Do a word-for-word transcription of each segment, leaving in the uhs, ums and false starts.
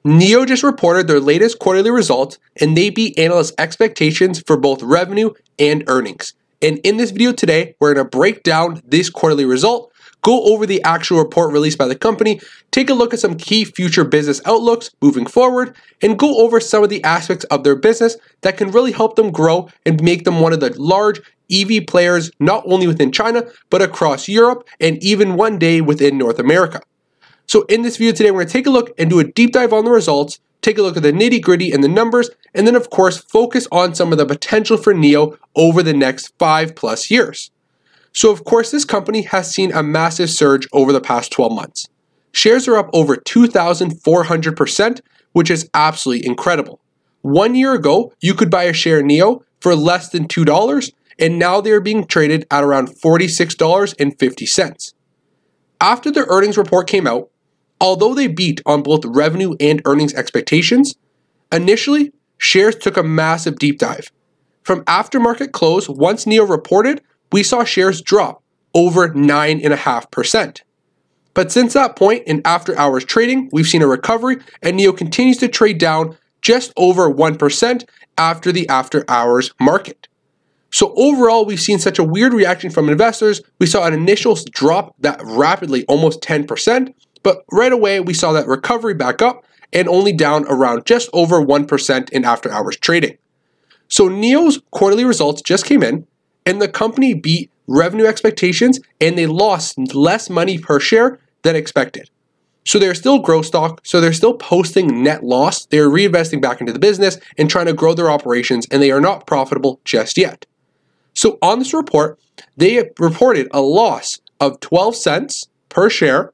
NIO just reported their latest quarterly results and they beat analysts' expectations for both revenue and earnings. And in this video today, we're going to break down this quarterly result, go over the actual report released by the company, take a look at some key future business outlooks moving forward, and go over some of the aspects of their business that can really help them grow and make them one of the large E V players, not only within China, but across Europe and even one day within North America. So in this video today, we're going to take a look and do a deep dive on the results, take a look at the nitty gritty and the numbers, and then of course, focus on some of the potential for NIO over the next five plus years. So of course, this company has seen a massive surge over the past twelve months. Shares are up over two thousand four hundred percent, which is absolutely incredible. One year ago, you could buy a share in NIO for less than two dollars, and now they're being traded at around forty-six dollars and fifty cents. After their earnings report came out, although they beat on both revenue and earnings expectations, initially, shares took a massive deep dive. From aftermarket close, once NIO reported, we saw shares drop over nine point five percent. But since that point in after hours trading, we've seen a recovery and NIO continues to trade down just over one percent after the after hours market. So overall, we've seen such a weird reaction from investors. We saw an initial drop that rapidly, almost ten percent, but right away we saw that recovery back up and only down around just over one percent in after hours trading. So NIO's quarterly results just came in, and the company beat revenue expectations and they lost less money per share than expected. So they're still growth stock, so they're still posting net loss. They're reinvesting back into the business and trying to grow their operations, and they are not profitable just yet. So on this report, they reported a loss of twelve cents per share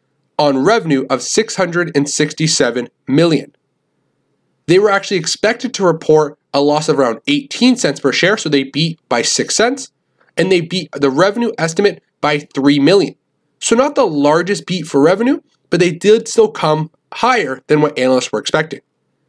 on revenue of six hundred sixty-seven million dollars. They were actually expected to report a loss of around eighteen cents per share, so they beat by six cents, and they beat the revenue estimate by three million dollars. So not the largest beat for revenue, but they did still come higher than what analysts were expecting.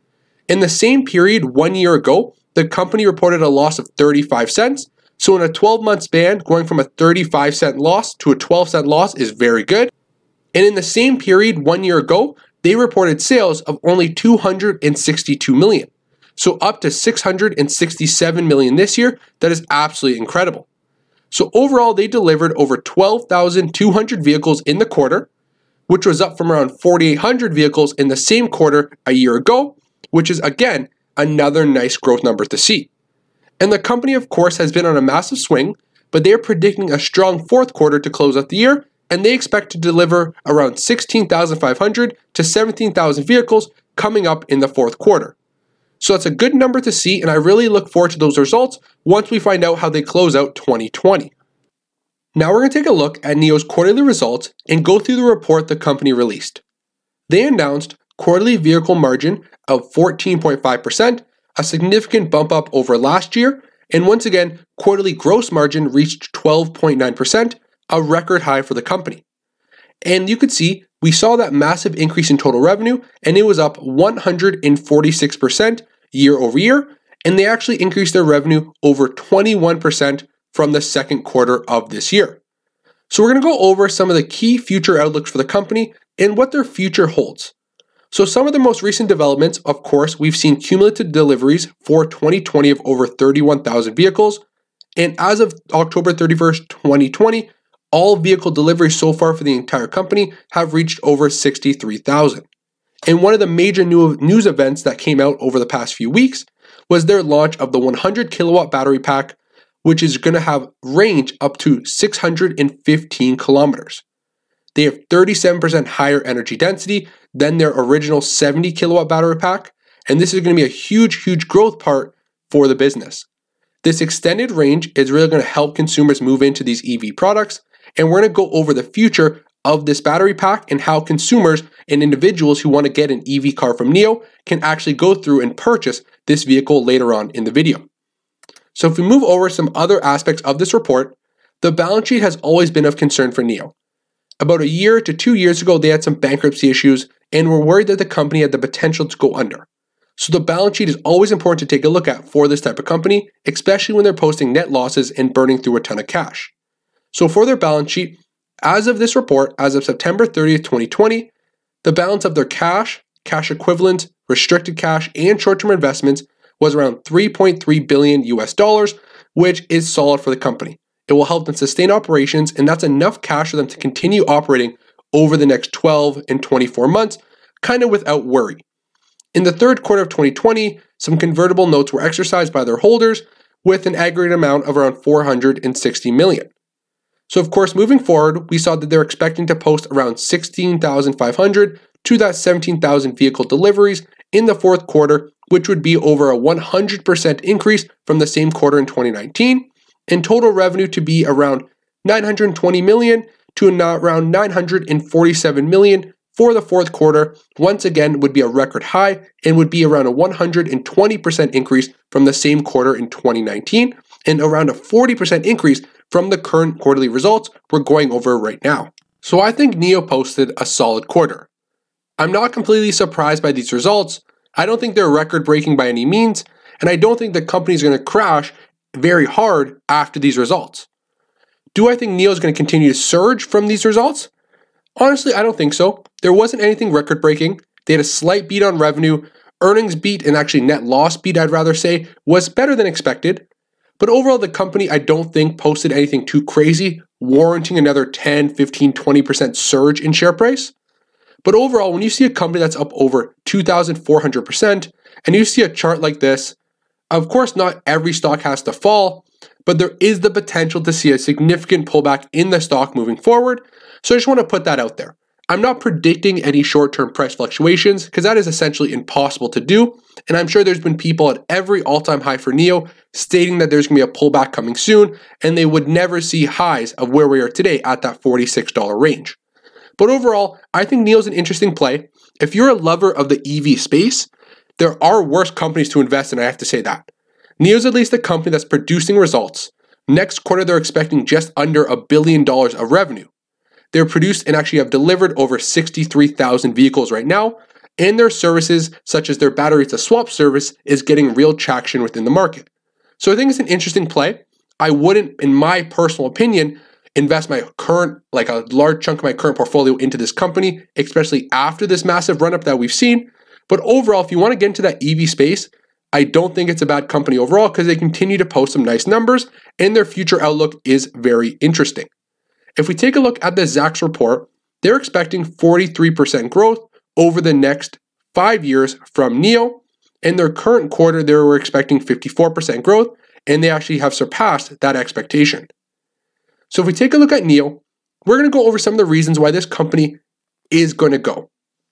In the same period one year ago, the company reported a loss of thirty-five cents, so in a twelve month span, going from a thirty-five cent loss to a twelve cent loss is very good. And in the same period one year ago, they reported sales of only two hundred sixty-two million dollars. So up to six hundred sixty-seven million dollars this year, that is absolutely incredible. So overall, they delivered over twelve thousand two hundred vehicles in the quarter, which was up from around forty-eight hundred vehicles in the same quarter a year ago, which is again, another nice growth number to see. And the company, of course, has been on a massive swing, but they're predicting a strong fourth quarter to close out the year, and they expect to deliver around sixteen thousand five hundred to seventeen thousand vehicles coming up in the fourth quarter. So that's a good number to see, and I really look forward to those results once we find out how they close out twenty twenty. Now we're going to take a look at NIO's quarterly results and go through the report the company released. They announced quarterly vehicle margin of fourteen point five percent, a significant bump up over last year, and once again, quarterly gross margin reached twelve point nine percent, a record high for the company. And you could see, we saw that massive increase in total revenue, and it was up one hundred forty-six percent year over year, and they actually increased their revenue over twenty-one percent from the second quarter of this year. So we're going to go over some of the key future outlooks for the company and what their future holds. So some of the most recent developments, of course, we've seen cumulative deliveries for twenty twenty of over thirty-one thousand vehicles, and as of October thirty-first, twenty twenty, all vehicle deliveries so far for the entire company have reached over sixty-three thousand. And one of the major new news events that came out over the past few weeks was their launch of the one hundred kilowatt battery pack, which is going to have range up to six hundred fifteen kilometers. They have thirty-seven percent higher energy density than their original seventy kilowatt battery pack, and this is going to be a huge, huge growth part for the business. This extended range is really going to help consumers move into these E V products, and we're going to go over the future of this battery pack and how consumers and individuals who want to get an E V car from NIO can actually go through and purchase this vehicle later on in the video. So if we move over some other aspects of this report, the balance sheet has always been of concern for NIO. About a year to two years ago, they had some bankruptcy issues and were worried that the company had the potential to go under. So the balance sheet is always important to take a look at for this type of company, especially when they're posting net losses and burning through a ton of cash. So for their balance sheet, as of this report, as of September thirtieth, twenty twenty, the balance of their cash, cash equivalents, restricted cash, and short-term investments was around three point three billion U S dollars, which is solid for the company. It will help them sustain operations, and that's enough cash for them to continue operating over the next twelve and twenty-four months, kind of without worry. In the third quarter of twenty twenty, some convertible notes were exercised by their holders with an aggregate amount of around four hundred sixty million. So of course, moving forward, we saw that they're expecting to post around sixteen thousand five hundred to that seventeen thousand vehicle deliveries in the fourth quarter, which would be over a one hundred percent increase from the same quarter in twenty nineteen, and total revenue to be around nine hundred twenty million to around nine hundred forty-seven million for the fourth quarter. Once again, would be a record high and would be around a one hundred twenty percent increase from the same quarter in twenty nineteen, and around a forty percent increase from the current quarterly results we're going over right now. So I think NIO posted a solid quarter. I'm not completely surprised by these results. I don't think they're record-breaking by any means, and I don't think the company is going to crash very hard after these results. Do I think NIO is going to continue to surge from these results? Honestly, I don't think so. There wasn't anything record-breaking. They had a slight beat on revenue. Earnings beat, and actually net loss beat, I'd rather say, was better than expected. But overall, the company, I don't think, posted anything too crazy, warranting another ten, fifteen, twenty percent surge in share price. But overall, when you see a company that's up over two thousand four hundred percent, and you see a chart like this, of course, not every stock has to fall, but there is the potential to see a significant pullback in the stock moving forward. So I just want to put that out there. I'm not predicting any short-term price fluctuations because that is essentially impossible to do. And I'm sure there's been people at every all-time high for NIO stating that there's going to be a pullback coming soon, and they would never see highs of where we are today at that forty-six dollar range. But overall, I think NIO is an interesting play. If you're a lover of the E V space, there are worse companies to invest in, I have to say that. NIO is at least a company that's producing results. Next quarter, they're expecting just under a billion dollars of revenue. They're produced and actually have delivered over sixty-three thousand vehicles right now, and their services, such as their batteries to swap service, is getting real traction within the market. So I think it's an interesting play. I wouldn't, in my personal opinion, invest my current, like a large chunk of my current portfolio into this company, especially after this massive run-up that we've seen. But overall, if you want to get into that E V space, I don't think it's a bad company overall because they continue to post some nice numbers and their future outlook is very interesting. If we take a look at the Zacks report, they're expecting forty-three percent growth over the next five years from NIO. In their current quarter, they were expecting fifty-four percent growth, and they actually have surpassed that expectation. So if we take a look at NIO, we're going to go over some of the reasons why this company is going to go,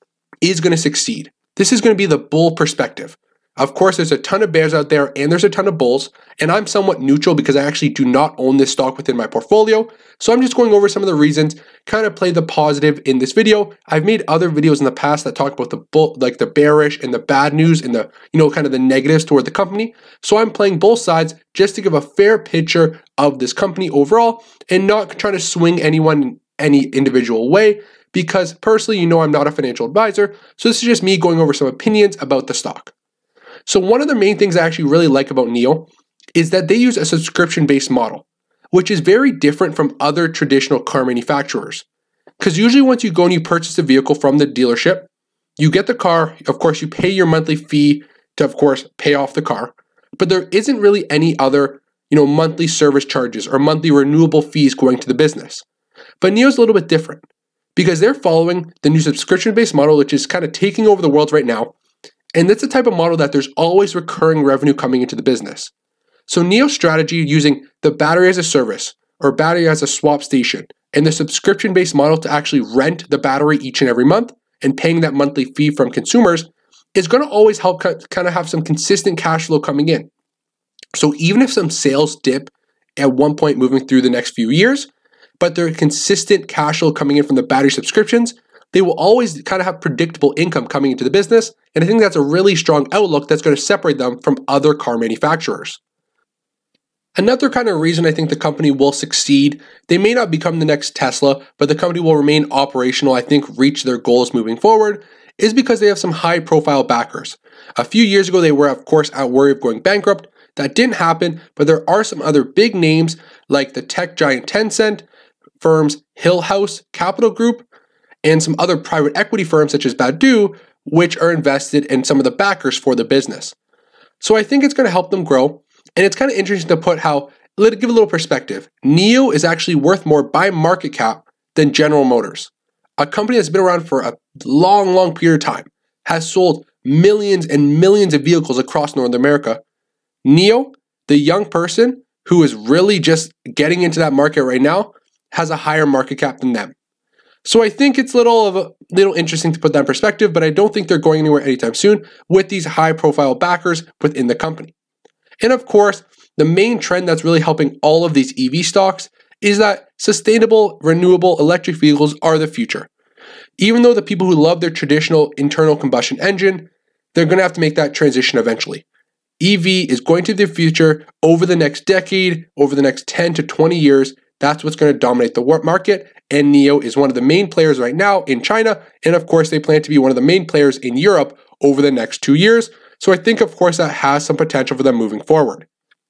is going to succeed. This is going to be the bull perspective. Of course, there's a ton of bears out there and there's a ton of bulls, and I'm somewhat neutral because I actually do not own this stock within my portfolio. So I'm just going over some of the reasons, kind of play the positive in this video. I've made other videos in the past that talk about the bull, like the bearish and the bad news and the, you know, kind of the negatives toward the company. So I'm playing both sides just to give a fair picture of this company overall and not trying to swing anyone in any individual way because personally, you know, I'm not a financial advisor. So this is just me going over some opinions about the stock. So one of the main things I actually really like about NIO is that they use a subscription-based model, which is very different from other traditional car manufacturers. Because usually once you go and you purchase a vehicle from the dealership, you get the car, of course you pay your monthly fee to of course pay off the car, but there isn't really any other, you know, monthly service charges or monthly renewable fees going to the business. But NIO is a little bit different because they're following the new subscription-based model, which is kind of taking over the world right now. And that's the type of model that there's always recurring revenue coming into the business. So NIO's strategy using the battery as a service or battery as a swap station and the subscription-based model to actually rent the battery each and every month and paying that monthly fee from consumers is going to always help kind of have some consistent cash flow coming in. So even if some sales dip at one point moving through the next few years, but there are consistent cash flow coming in from the battery subscriptions, they will always kind of have predictable income coming into the business. And I think that's a really strong outlook that's going to separate them from other car manufacturers. Another kind of reason I think the company will succeed, they may not become the next Tesla, but the company will remain operational, I think reach their goals moving forward, is because they have some high profile backers. A few years ago, they were of course at worry of going bankrupt. That didn't happen, but there are some other big names like the tech giant Tencent, firms Hillhouse Capital Group, and some other private equity firms such as Baidu, which are invested in some of the backers for the business. So I think it's going to help them grow. And it's kind of interesting to put how, let give a little perspective. NIO is actually worth more by market cap than General Motors, a company that's been around for a long, long period of time, has sold millions and millions of vehicles across North America. NIO, the young person who is really just getting into that market right now, has a higher market cap than them. So I think it's a little of a little interesting to put that in perspective, but I don't think they're going anywhere anytime soon with these high profile backers within the company. And of course, the main trend that's really helping all of these E V stocks is that sustainable, renewable electric vehicles are the future. Even though the people who love their traditional internal combustion engine, they're going to have to make that transition eventually. E V is going to be the future over the next decade, over the next ten to twenty years. That's what's going to dominate the market, and NIO is one of the main players right now in China, and of course they plan to be one of the main players in Europe over the next two years. So I think of course that has some potential for them moving forward.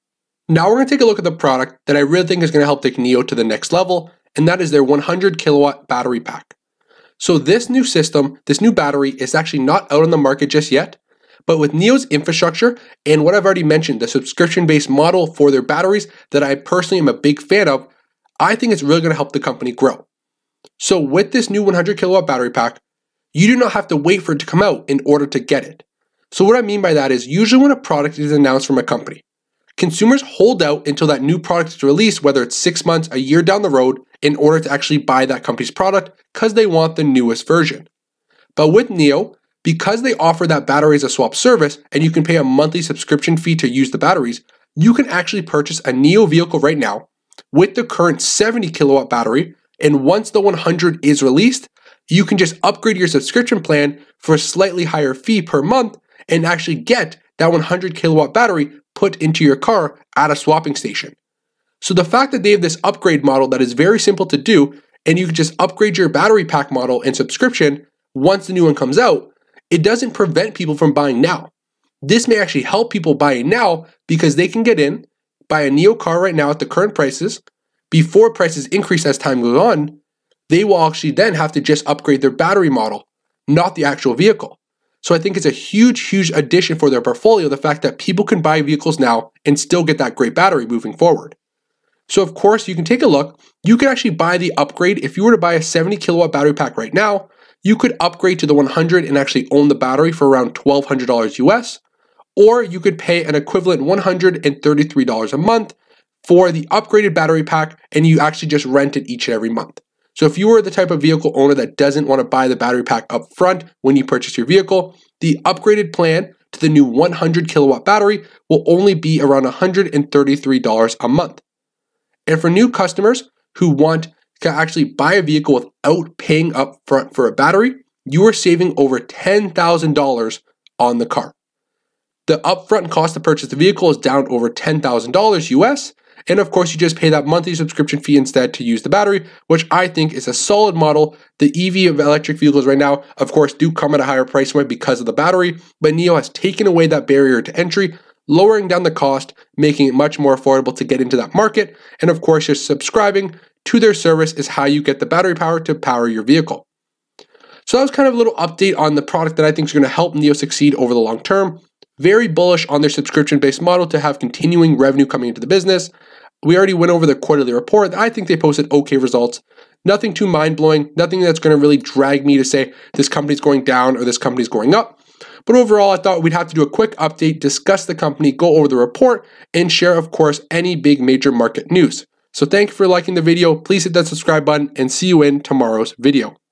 Now we're going to take a look at the product that I really think is going to help take NIO to the next level, and that is their one hundred kilowatt battery pack. So this new system, this new battery is actually not out on the market just yet, but with NIO's infrastructure and what I've already mentioned, the subscription-based model for their batteries that I personally am a big fan of, I think it's really going to help the company grow. So with this new one hundred kilowatt battery pack, you do not have to wait for it to come out in order to get it. So what I mean by that is usually when a product is announced from a company, consumers hold out until that new product is released, whether it's six months, a year down the road, in order to actually buy that company's product because they want the newest version. But with NIO, because they offer that battery as a swap service and you can pay a monthly subscription fee to use the batteries, you can actually purchase a NIO vehicle right now with the current seventy kilowatt battery, and once the one hundred is released, you can just upgrade your subscription plan for a slightly higher fee per month and actually get that one hundred kilowatt battery put into your car at a swapping station. So the fact that they have this upgrade model that is very simple to do, and you can just upgrade your battery pack model and subscription once the new one comes out, it doesn't prevent people from buying now. This may actually help people buying now because they can get in, buy a NIO car right now at the current prices. Before prices increase as time goes on, they will actually then have to just upgrade their battery model, not the actual vehicle. So I think it's a huge, huge addition for their portfolio, the fact that people can buy vehicles now and still get that great battery moving forward. So of course, you can take a look. You can actually buy the upgrade. If you were to buy a seventy kilowatt battery pack right now, you could upgrade to the one hundred and actually own the battery for around twelve hundred dollars U S, or you could pay an equivalent one hundred thirty-three dollars a month for the upgraded battery pack, and you actually just rent it each and every month. So if you are the type of vehicle owner that doesn't want to buy the battery pack up front when you purchase your vehicle, the upgraded plan to the new one hundred kilowatt battery will only be around one hundred thirty-three dollars a month. And for new customers who want to actually buy a vehicle without paying up front for a battery, you are saving over ten thousand dollars on the car. The upfront cost to purchase the vehicle is down over ten thousand dollars U S, and of course you just pay that monthly subscription fee instead to use the battery, which I think is a solid model. The E V of electric vehicles right now, of course, do come at a higher price point because of the battery, but NIO has taken away that barrier to entry, lowering down the cost, making it much more affordable to get into that market, and of course just subscribing to their service is how you get the battery power to power your vehicle. So that was kind of a little update on the product that I think is going to help NIO succeed over the long term. Very bullish on their subscription-based model to have continuing revenue coming into the business. We already went over the quarterly report. I think they posted okay results. Nothing too mind-blowing, nothing that's going to really drag me to say this company's going down or this company's going up. But overall, I thought we'd have to do a quick update, discuss the company, go over the report, and share, of course, any big major market news. So thank you for liking the video. Please hit that subscribe button and see you in tomorrow's video.